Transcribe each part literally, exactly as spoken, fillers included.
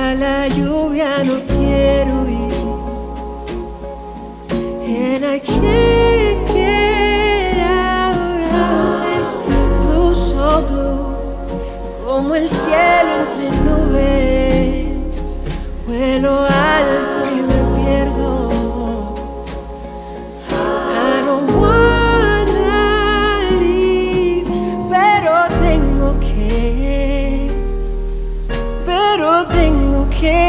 a la lluvia no quiero ir. And I can't get out of this blue, so blue, como el cielo entre nubes. Vuelo alto y me pierdo. I don't wanna leave, pero tengo que, pero tengo que.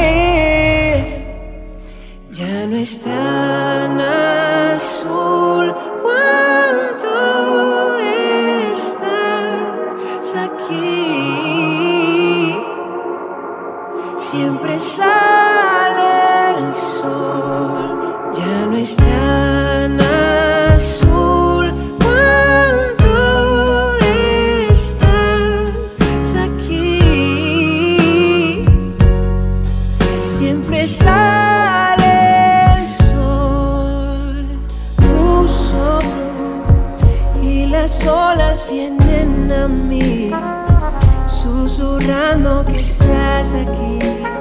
Ya no es tan azul cuando estás aquí. Siempre sale el sol. Ya no es tan azul cuando estás aquí. Siempre sale el sol. Blue, so blue, y las olas vienen a mí, susurrando que estás aquí.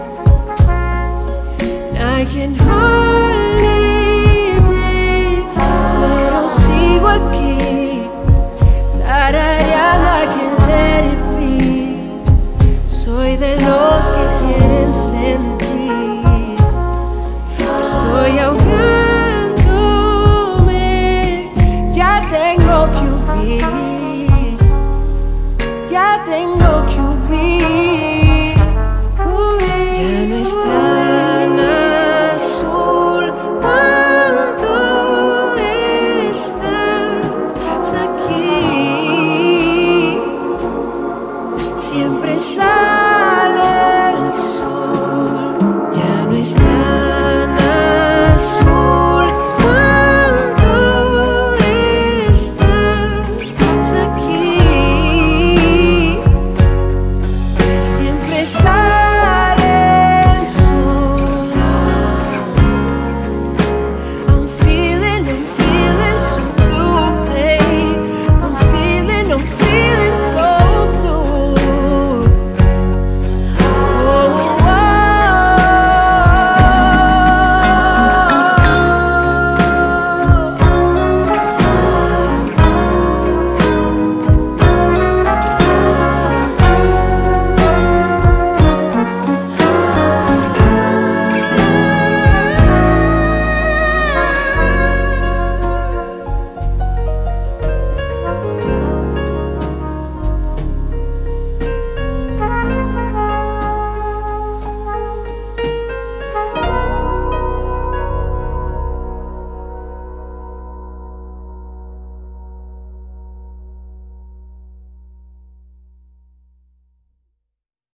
I can hardly breathe, pero sigo aquí, tarareando I can't let it be. Soy de los que quieren sentir